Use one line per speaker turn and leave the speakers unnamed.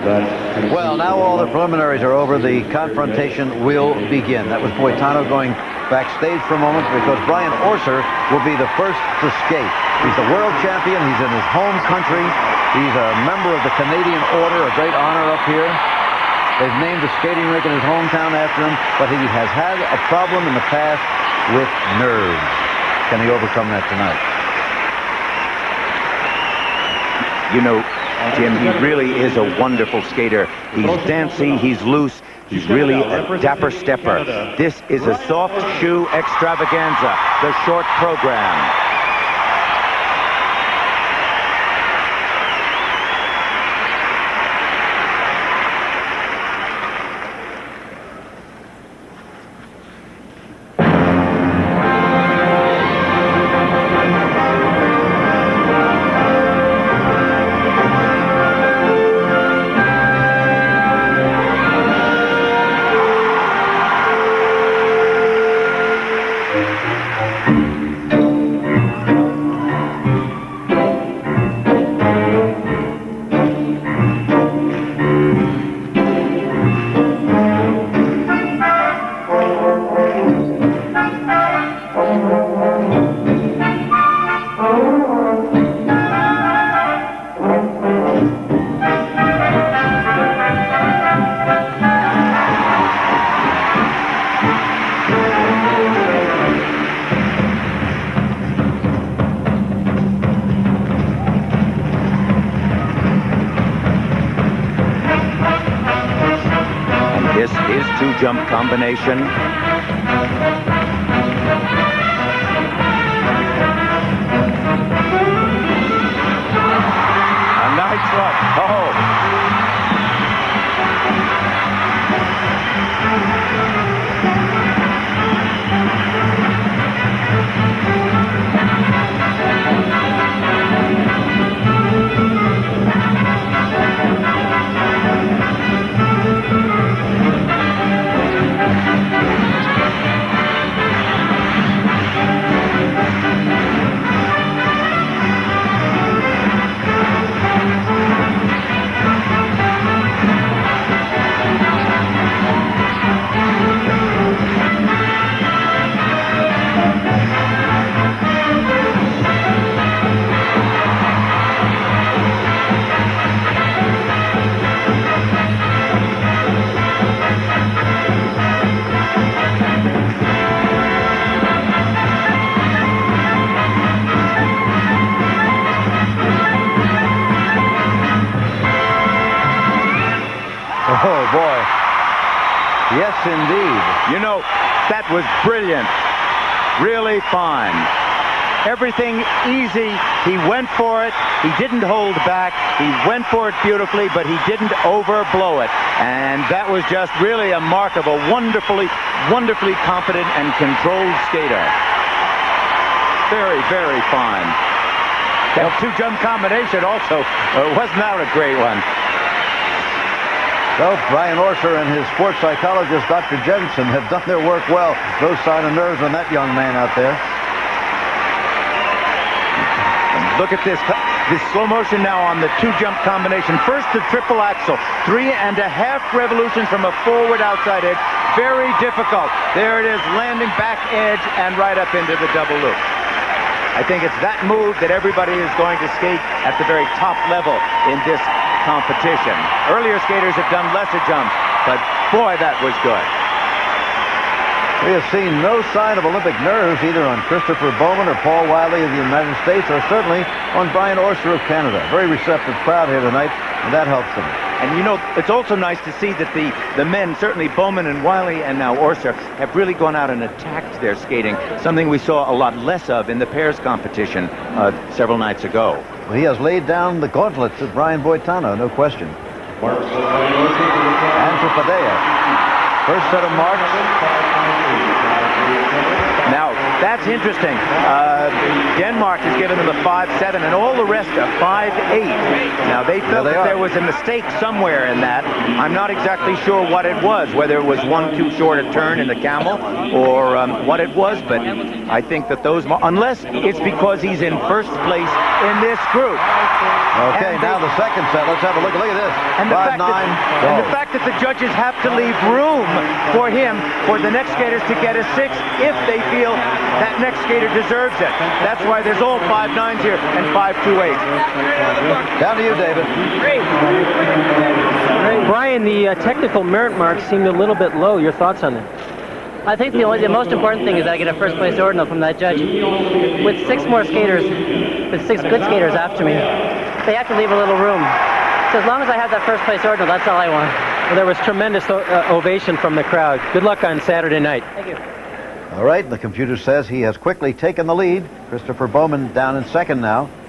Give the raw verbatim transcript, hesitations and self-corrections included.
Well, now all the preliminaries are over. The confrontation will begin. That was Boitano going backstage for a moment because Brian Orser will be the first to skate. He's the world champion. He's in his home country. He's a member of the Canadian Order, a great honor up here. They've named a skating rink in his hometown after him, but he has had a problem in the past with nerves. Can he overcome that tonight?
You know, Jim, he really is a wonderful skater. He's dancy, he's loose, he's really a dapper stepper. This is a soft shoe extravaganza, the short program. This is two-jump combination. A nice one. Oh.
Oh, boy. Yes, indeed.
You know, that was brilliant. Really fine. Everything easy. He went for it. He didn't hold back. He went for it beautifully, but he didn't overblow it. And that was just really a mark of a wonderfully, wonderfully competent and controlled skater. Very, very fine. That two-jump combination also uh, wasn't that a great one?
Well, Brian Orser and his sports psychologist, Doctor Jensen, have done their work well. No sign of nerves on that young man out there.
Look at this. This slow motion now on the two-jump combination. First, the triple axel. Three and a half revolutions from a forward outside edge. Very difficult. There it is, landing back edge and right up into the double loop. I think it's that move that everybody is going to skate at the very top level in this competition. Earlier skaters have done lesser jumps, but boy, that was good.
We have seen no sign of Olympic nerves either on Christopher Bowman or Paul Wiley of the United States, or certainly on Brian Orser of Canada. Very receptive crowd here tonight, and that helps them.
And you know, it's also nice to see that the, the men, certainly Bowman and Wiley and now Orser, have really gone out and attacked their skating, something we saw a lot less of in the pairs competition uh, several nights ago.
Well, he has laid down the gauntlets of Brian Boitano, no question. And for Padilla. First set of marks.
Now, That's interesting. Uh, Denmark has given them a five seven, and all the rest a five eight. Now, they felt
they
that
are.
there was a mistake somewhere in that. I'm not exactly sure what it was, whether it was one too short a turn in the camel or um, what it was, but I think that those, unless it's because he's in first place in this group.
Okay,
And
now
they-
the second set. Let's have a look. Look at this.
And the,
Five,
fact
nine,
that,
go.
and the fact that the judges have to leave room for him, for the next skaters to get a six if they feel that next skater deserves it. That's why there's all five nines here and five two eights.
Down to you, David.
Brian, the uh, technical merit marks seemed a little bit low. Your thoughts on that?
I think the only, the most important thing is that I get a first place ordinal from that judge. With six more skaters, with six good skaters after me, they have to leave a little room. So as long as I have that first place ordinal, that's all I want.
Well, there was tremendous o uh, ovation from the crowd. Good luck on Saturday night.
Thank you.
All right, the computer says he has quickly taken the lead. Christopher Bowman down in second now.